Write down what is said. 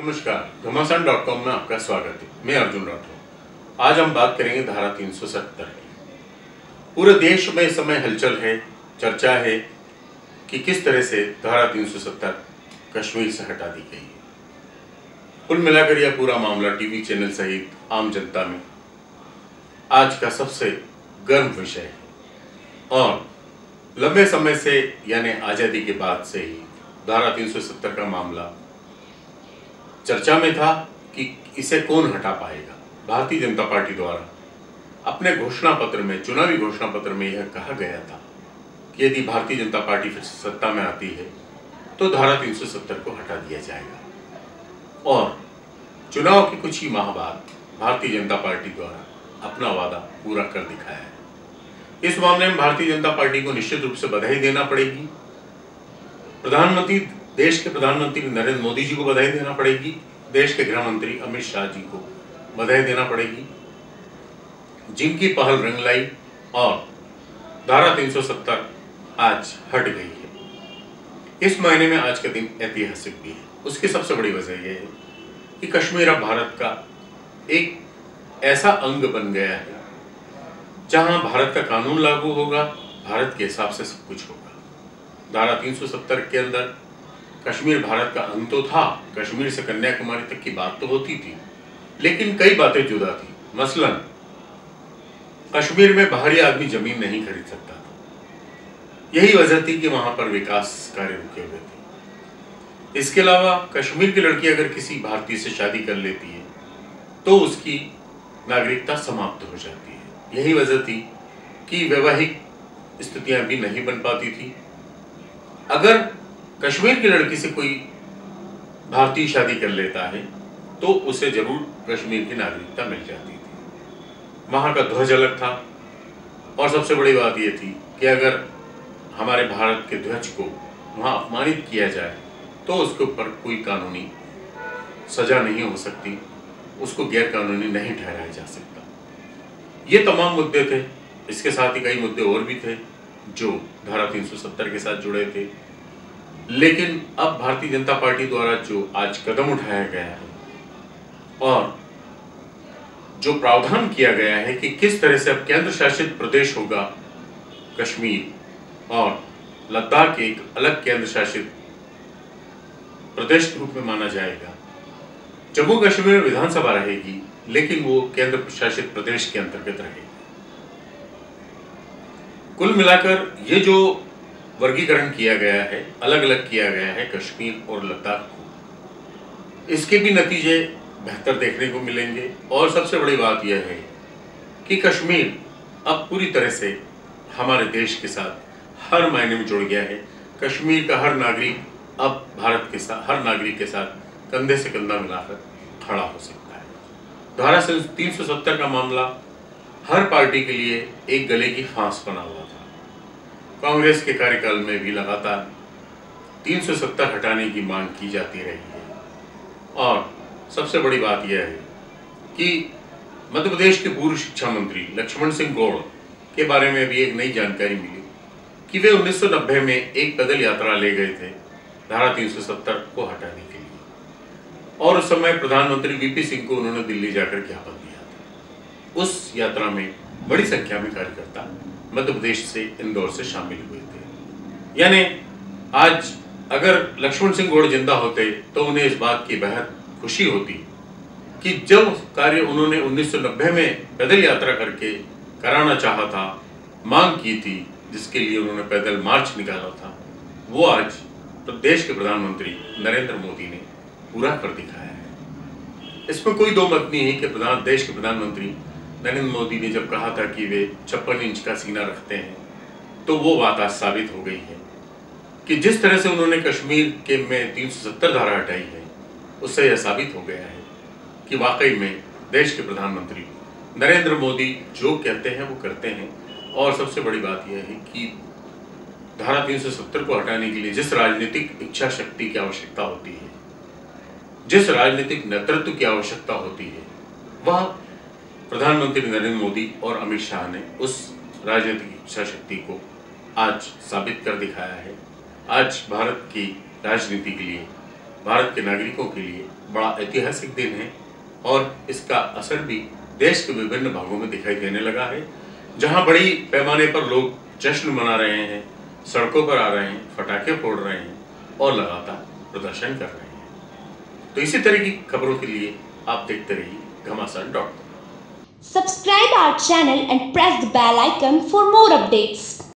नमस्कार, घमासान.com में आपका स्वागत है। मैं अर्जुन राठौर। आज हम बात करेंगे धारा 370 की। पूरे देश में इस समय हलचल है, चर्चा है कि किस तरह से धारा 370 कश्मीर से हटा दी गई है। कुल मिलाकर यह पूरा मामला टीवी चैनल सहित आम जनता में आज का सबसे गर्म विषय है और लंबे समय से यानी आजादी के बाद से ही धारा 370 का मामला चर्चा में था कि इसे कौन हटा पाएगा। भारतीय जनता पार्टी द्वारा अपने घोषणा पत्र में, चुनावी घोषणा पत्र में यह कहा गया था कि यदि भारतीय जनता पार्टी फिर सत्ता में आती है तो धारा 370 को हटा दिया जाएगा। और चुनाव के कुछ ही माह बाद भारतीय जनता पार्टी द्वारा अपना वादा पूरा कर दिखाया है। इस मामले में भारतीय जनता पार्टी को निश्चित रूप से बधाई देना पड़ेगी। देश के प्रधानमंत्री नरेंद्र मोदी जी को बधाई देना पड़ेगी। देश के गृह मंत्री अमित शाह जी को बधाई देना पड़ेगी, जिनकी पहल रंग लाई और धारा 370 आज हट गई है। इस महीने में आज का दिन ऐतिहासिक भी है। उसकी सबसे बड़ी वजह यह है कि कश्मीर अब भारत का एक ऐसा अंग बन गया है जहां भारत का कानून लागू होगा, भारत के हिसाब से सब कुछ होगा। धारा 370 के अंदर कश्मीर भारत का अंग तो था, कश्मीर से कन्याकुमारी तक की बात तो होती थी, लेकिन कई बातें जुदा थी। मसलन कश्मीर में बाहरी आदमी जमीन नहीं खरीद सकता था। यही वजह थी कि वहां पर विकास कार्य रुके हुए थे। इसके अलावा कश्मीर की लड़की अगर किसी भारतीय से शादी कर लेती है तो उसकी नागरिकता समाप्त हो जाती है। यही वजह थी कि वैवाहिक स्थितियां भी नहीं बन पाती थी। अगर कश्मीर की लड़की से कोई भारतीय शादी कर लेता है तो उसे जरूर कश्मीर की नागरिकता मिल जाती थी। वहां का ध्वज अलग था और सबसे बड़ी बात यह थी कि अगर हमारे भारत के ध्वज को वहां अपमानित किया जाए तो उसके ऊपर कोई कानूनी सजा नहीं हो सकती, उसको गैर कानूनी नहीं ठहराया जा सकता। ये तमाम मुद्दे थे। इसके साथ ही कई मुद्दे और भी थे जो धारा 370 के साथ जुड़े थे। लेकिन अब भारतीय जनता पार्टी द्वारा जो आज कदम उठाया गया है और जो प्रावधान किया गया है कि किस तरह से अब केंद्र शासित प्रदेश होगा कश्मीर और लद्दाख एक अलग केंद्र शासित प्रदेश के रूप में माना जाएगा। जम्मू कश्मीर में विधानसभा रहेगी लेकिन वो केंद्र शासित प्रदेश के अंतर्गत रहेगी। कुल मिलाकर ये जो वर्गीकरण किया गया है, अलग अलग किया गया है कश्मीर और लद्दाख को, इसके भी नतीजे बेहतर देखने को मिलेंगे। और सबसे बड़ी बात यह है कि कश्मीर अब पूरी तरह से हमारे देश के साथ हर मायने में जुड़ गया है। कश्मीर का हर नागरिक अब भारत के साथ, हर नागरिक के साथ कंधे से कंधा मिलाकर खड़ा हो सकता है। धारा 370 का मामला हर पार्टी के लिए एक गले की फांस बना हुआ था। कांग्रेस के कार्यकाल में भी लगातार 370 हटाने की मांग की जाती रही है। और सबसे बड़ी बात यह है कि मध्य प्रदेश के पूर्व शिक्षा मंत्री लक्ष्मण सिंह गौड़ के बारे में भी एक नई जानकारी मिली कि वे 1990 में एक पैदल यात्रा ले गए थे धारा 370 को हटाने के लिए और उस समय प्रधानमंत्री वीपी सिंह को उन्होंने दिल्ली जाकर ज्ञापन दिया था। उस यात्रा में बड़ी संख्या में कार्यकर्ता मध्य प्रदेश से, इंदौर से शामिल हुए थे। यानी आज अगर लक्ष्मण सिंह गौड़ जिंदा होते तो उन्हें इस बात की बेहद खुशी होती कि जो कार्य उन्होंने 1990 में पैदल यात्रा करके कराना चाहा था, मांग की थी, जिसके लिए उन्होंने पैदल मार्च निकाला था, वो आज देश के प्रधानमंत्री नरेंद्र मोदी ने पूरा कर दिखाया है। इसमें कोई दो मत नहीं है कि देश के प्रधानमंत्री नरेंद्र मोदी ने जब कहा था कि वे 56 इंच का सीना रखते हैं तो वो बात आज साबित हो गई है कि जिस तरह से उन्होंने कश्मीर के में 370 धारा हटाई है उससे यह साबित हो गया है कि वाकई में देश के प्रधानमंत्री नरेंद्र मोदी जो कहते हैं वो करते हैं। और सबसे बड़ी बात यह है कि धारा 370 को हटाने के लिए जिस राजनीतिक इच्छा शक्ति की आवश्यकता होती है, जिस राजनीतिक नेतृत्व की आवश्यकता होती है, वह प्रधानमंत्री नरेंद्र मोदी और अमित शाह ने उस राजनीतिक इच्छा शक्ति को आज साबित कर दिखाया है। आज भारत की राजनीति के लिए भारत के नागरिकों के लिए बड़ा ऐतिहासिक दिन है और इसका असर भी देश के विभिन्न भागों में दिखाई देने लगा है, जहां बड़ी पैमाने पर लोग जश्न मना रहे हैं, सड़कों पर आ रहे हैं, पटाखे फोड़ रहे हैं और लगातार प्रदर्शन कर रहे हैं। तो इसी तरह की खबरों के लिए आप देखते रहिए घमासान.com। Subscribe our channel and press the bell icon for more updates.